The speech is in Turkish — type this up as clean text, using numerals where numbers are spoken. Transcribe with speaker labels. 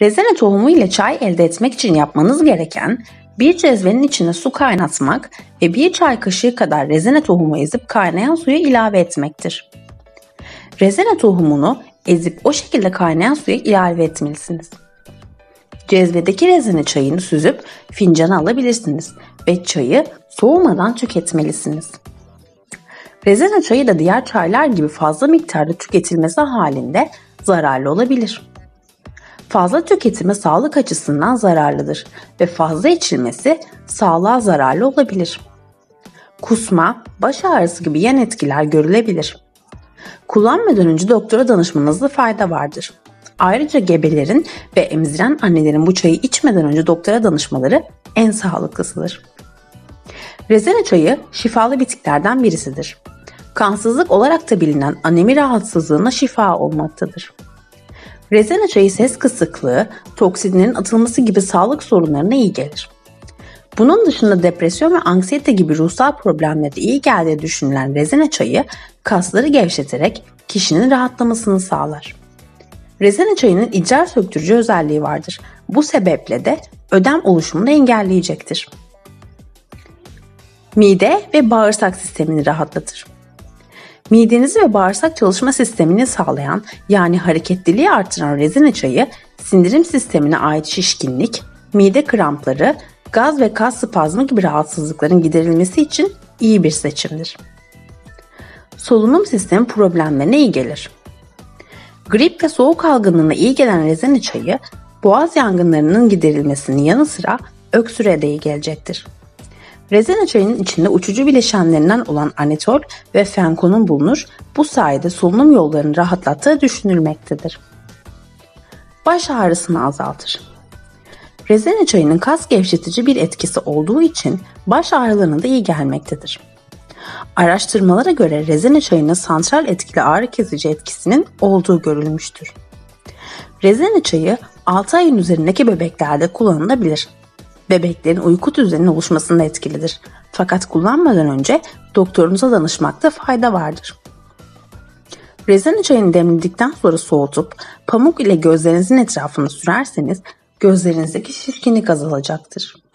Speaker 1: Rezene tohumu ile çay elde etmek için yapmanız gereken bir cezvenin içine su kaynatmak ve bir çay kaşığı kadar rezene tohumu ezip kaynayan suya ilave etmektir. Rezene tohumunu ezip o şekilde kaynayan suya ilave etmelisiniz. Cezvedeki rezene çayını süzüp fincana alabilirsiniz ve çayı soğumadan tüketmelisiniz. Rezene çayı da diğer çaylar gibi fazla miktarda tüketilmesi halinde zararlı olabilir. Fazla tüketimi sağlık açısından zararlıdır ve fazla içilmesi sağlığa zararlı olabilir. Kusma, baş ağrısı gibi yan etkiler görülebilir. Kullanmadan önce doktora danışmanızda fayda vardır. Ayrıca gebelerin ve emziren annelerin bu çayı içmeden önce doktora danışmaları en sağlıklısıdır. Rezene çayı şifalı bitkilerden birisidir. Kansızlık olarak da bilinen anemi rahatsızlığına şifa olmaktadır. Rezene çayı ses kısıklığı, toksinlerin atılması gibi sağlık sorunlarına iyi gelir. Bunun dışında depresyon ve anksiyete gibi ruhsal problemlere iyi geldiği düşünülen rezene çayı kasları gevşeterek kişinin rahatlamasını sağlar. Rezene çayının idrar söktürücü özelliği vardır. Bu sebeple de ödem oluşumunu engelleyecektir. Mide ve bağırsak sistemini rahatlatır. Midenizi ve bağırsak çalışma sistemini sağlayan yani hareketliliği artıran rezene çayı sindirim sistemine ait şişkinlik, mide krampları, gaz ve kas spazmı gibi rahatsızlıkların giderilmesi için iyi bir seçimdir. Solunum sistemi problemlerine iyi gelir. Grip ve soğuk algınlığına iyi gelen rezene çayı boğaz yangınlarının giderilmesinin yanı sıra öksürüğe de iyi gelecektir. Rezene çayının içinde uçucu bileşenlerinden olan anetol ve fenkonun bulunur, bu sayede solunum yollarını rahatlattığı düşünülmektedir. Baş ağrısını azaltır. Rezene çayının kas gevşetici bir etkisi olduğu için baş ağrılarına da iyi gelmektedir. Araştırmalara göre rezene çayının santral etkili ağrı kesici etkisinin olduğu görülmüştür. Rezene çayı 6 ayın üzerindeki bebeklerde kullanılabilir. Bebeklerin uyku düzeninin oluşmasında etkilidir. Fakat kullanmadan önce doktorunuza danışmakta fayda vardır. Rezene çayını demledikten sonra soğutup pamuk ile gözlerinizin etrafına sürerseniz gözlerinizdeki şişkinlik azalacaktır.